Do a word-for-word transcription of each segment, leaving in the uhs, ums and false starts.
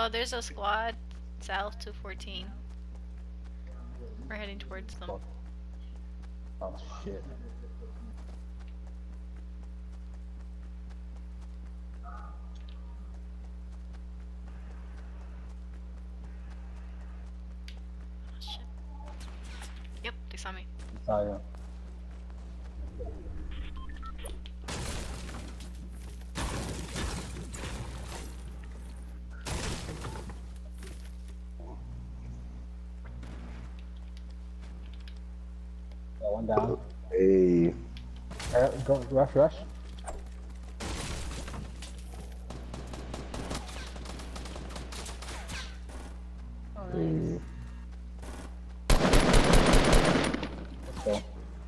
Oh, there's a squad south to fourteen. We're heading towards them. Oh shit. Oh, shit. Yep, they saw me. Saw you. Got one down. Hey. Alright, go rush, rush. Oh, Hey. nice. Let's go.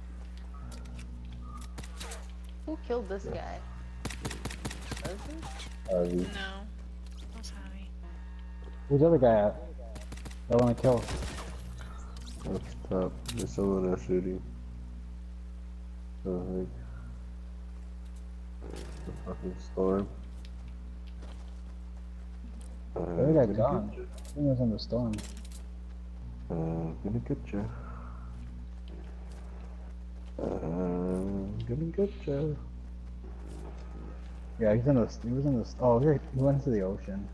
Who killed this guy? Was he? Harvey. No. That's Javi. Who's the other guy at? I wanna kill. Up top. There's someone else shooting. Oh, heck. The fucking storm. Uh, The other guy gonna gone. get you. He was in the storm. Uh, gonna get you. Uh, gonna get you. Yeah, he's in the. He was in the. Oh, here he went into the ocean.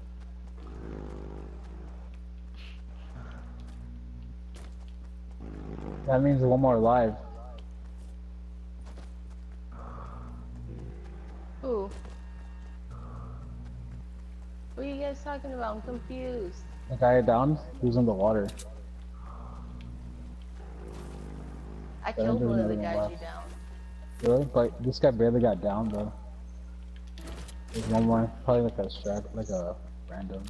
That means one more alive. Who? What are you guys talking about? I'm confused. The guy down, he was in the water. I That killed doesn't one of the even guys left. you down. Really? But this guy barely got down though. There's one more, probably like a strat, like a random.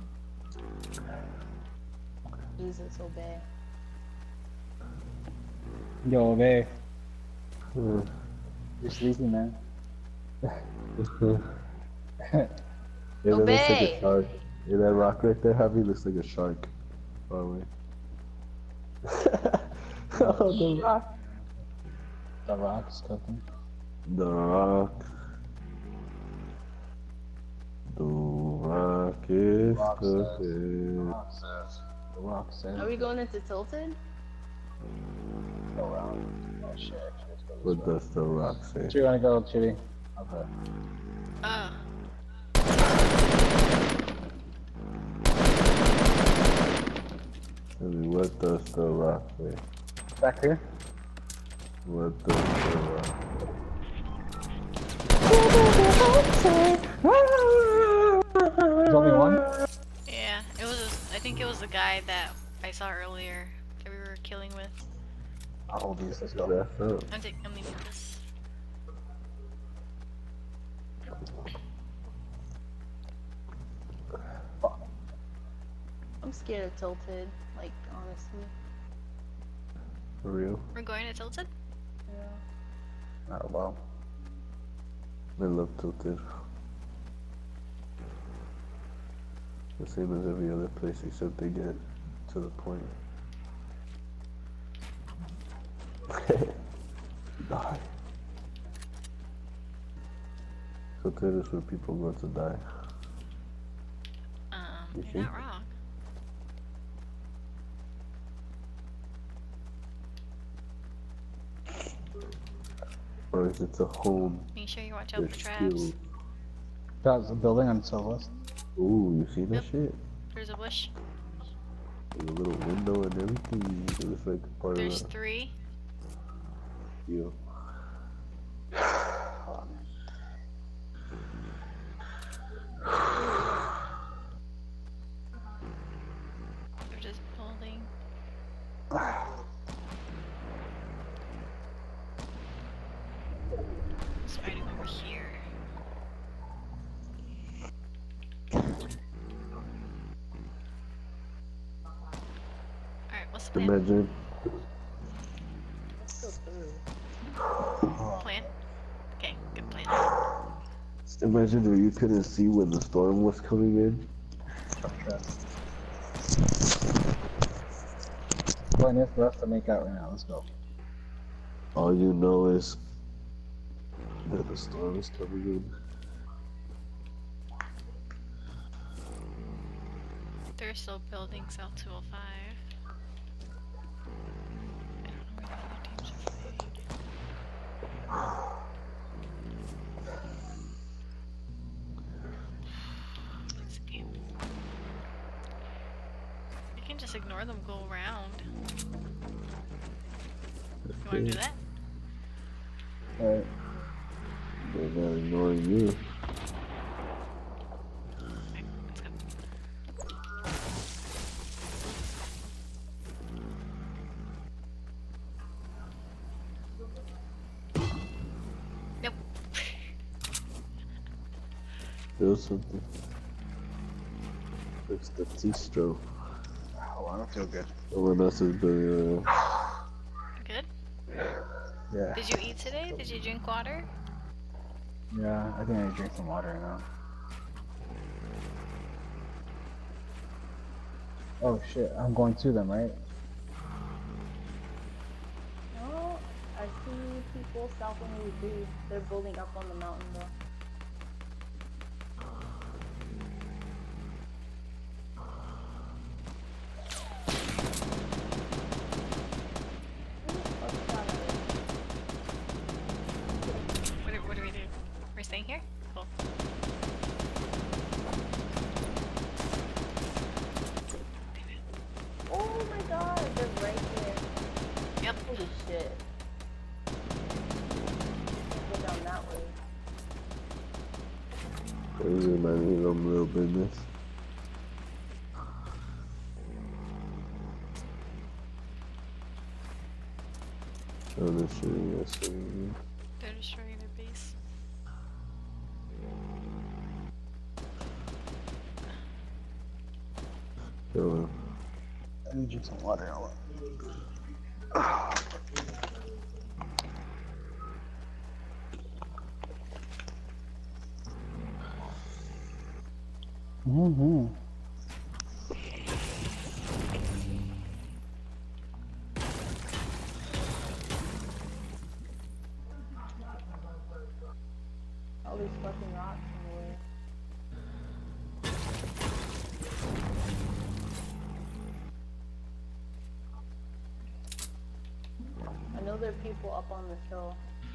He's in so bad. Yo, Bay, Uh, you're sleepy, man. yeah, that looks like Obey. a shark. Yeah, that rock right there, Javi, looks like a shark. Far away. Oh, the rock. The rock's cooking. The rock. The rock is Rock says. The cooking. rock says. The rock says. Are we going into Tilted? Go around. Oh shit. Let's go this What way. does the rock say? So you wanna go, Chitty? Okay. Uh. Tell me, what does the rock say? Back here? What does the rock There's only one? Yeah, it was. A, I think it was the guy that I saw earlier that we were killing with. I'll hold these, let's say? go. That's up. I'm taking. I'm leaving this. I'm scared of Tilted, like, honestly. For real? We're going to Tilted. Yeah. Not well. I love Tilted. The same as every other place except they get to the point. Die. Tilted is where people go to die. Um, You you're think? not wrong. Or is it a home? Make sure you watch out There's for traps. skills. That's a building on Silvest. Ooh, you see that Yep. shit? There's a bush. There's a little window and everything. It looks like part There's of the three. deal. They're just building. It's fighting over here. Alright, what's the plan? Imagine, Let's go through. Plan? Okay, good plan. imagine if you couldn't see when the storm was coming in. Plenty enough for us to make out right now, let's go. All you know is that the storm is coming in. They're still building South two oh five. I don't know where the other teams are fighting. Let's see. You can just ignore them, go around. You wanna do that? Alright. They're not ignoring you. Okay, let's go. Nope. Feel something. Fix the T-stroke. Oh, I don't feel good. Someone else is building Good? Yeah. Did you eat today? Did you drink water? Yeah, I think I need to drink some water now. Oh shit, I'm going to them, right? No, I see people south one eighty-three. They're building up on the mountain though. What do, what do we do? We're staying here? Cool. Oh my god, they're right here. Yep. Holy shit. Can't go down that way. Those are my little, little business. Oh, they're shooting us. in- They're destroying their base. Kill them. I need to drink some water. Mm-hmm. All these fucking rocks in the way. I know there are people up on this hill.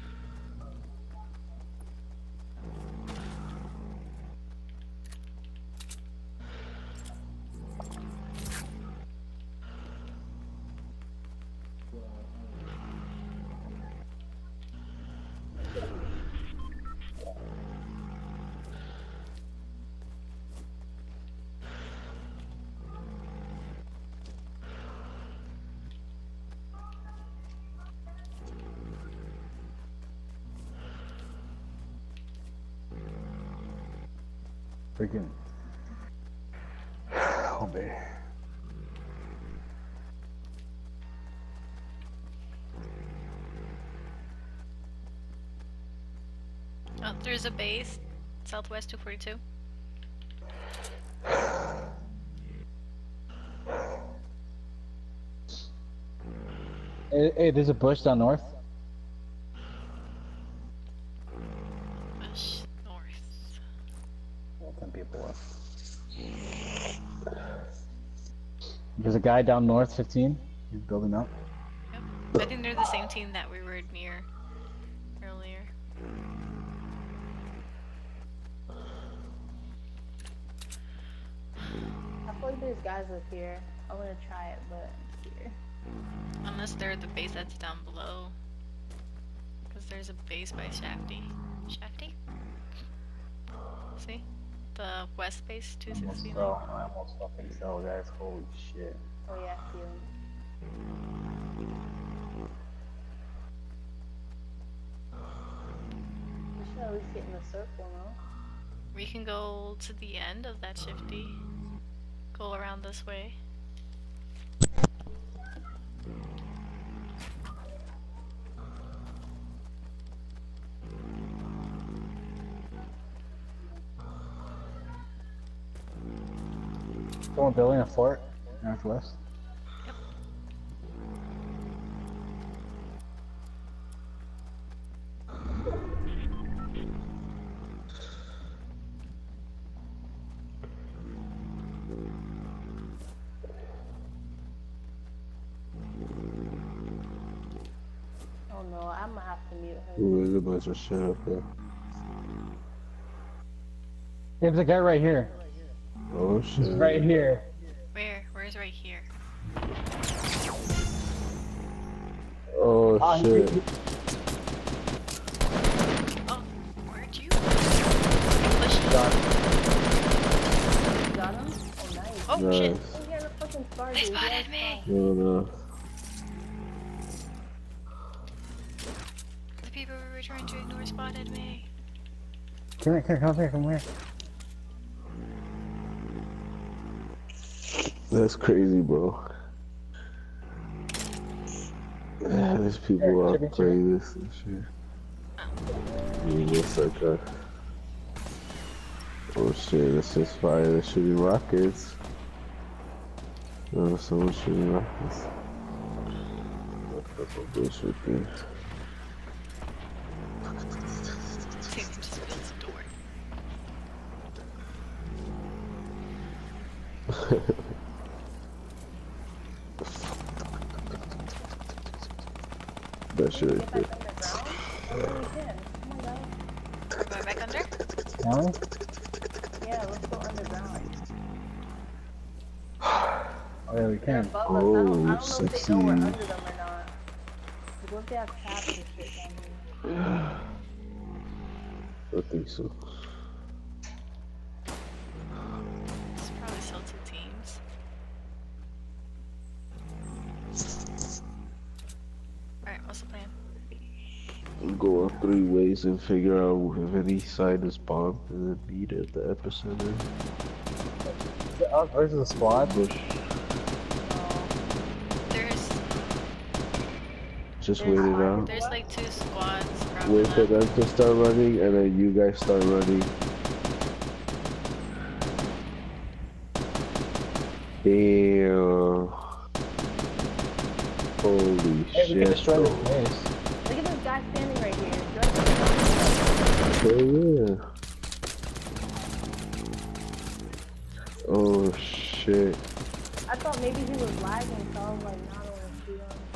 Freaking. Oh, baby. Oh, there's a base. Southwest two forty-two. Hey, hey, there's a bush down north. Push north. Some people up. There's a guy down north, fifteen. He's building up. Yep. I think they're the same team that we were near earlier. I feel like there's guys up here. I want to try it, but it's here. Unless they're the base that's down below. Because there's a base by Shafty. Shafty? See? The west base, two Almost sixty-nine. fell. I almost fucking fell, guys. Holy shit. Oh yeah, I see him. We should at least get in the circle, no? We can go to the end of that Shifty. Go around this way. Someone building a fort northwest. I'm gonna have to mute her. Ooh, there's a bunch of shit up there. There's a guy right here. Oh He's shit. right here. Where? Where's right here? Oh Ah, he- shit. he- Oh, where'd you? Push. Got him. You got him? Oh, nice. Oh Nice. shit! Oh, he had a fucking scar, They dude. He had spotted a me. scar. No, no. The people we were trying to ignore spotted me. Come here, come here, come here, come here. That's crazy, bro. Yeah, there's people Here, out chicken, play chicken. this and shit. You just like that. Oh shit, this is fire. They're shooting rockets. Oh, someone's shooting rockets. That's a bullshit thing. Dude, just built a door. That shit Get right back there. underground? Oh, yeah, we can. Oh my god. Going back under? Can we? Yeah, let's go underground. Oh yeah, we They're can. above us. I don't, I don't know Oh, if sexy. they know we're under them or not. Like, what if they have traps and shit down here? I think so. It's probably still two teams. Alright, what's the plan? Go out three ways and figure out if any side is bombed and then meet at the epicenter. Oh, where's the squad? Bush. There's Just There's wait it one. out. there's like two squads from Wait for them. them to start running and then you guys start running. Damn. Holy Hey, we can shit. destroy this bro. base. Look at this guy standing right here. Do I Oh yeah. Oh shit. I thought maybe he was lagging, so I was like, nah, I don't want to shoot him.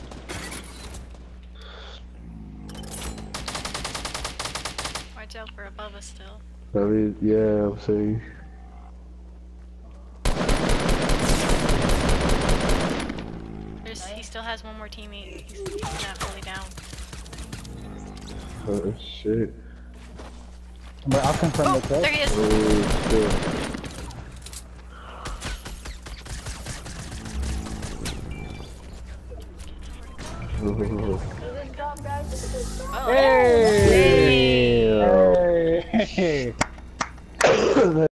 Watch out for above us still. I mean, yeah, I'm saying. There's he still has one more teammate. He's, he's not fully down. Oh shit. But I'll confirm Oh, the kill. there he is! Oh shit. Oh. Look at this job, guys. Look at this job. Oh, Hey! Damn. Hey!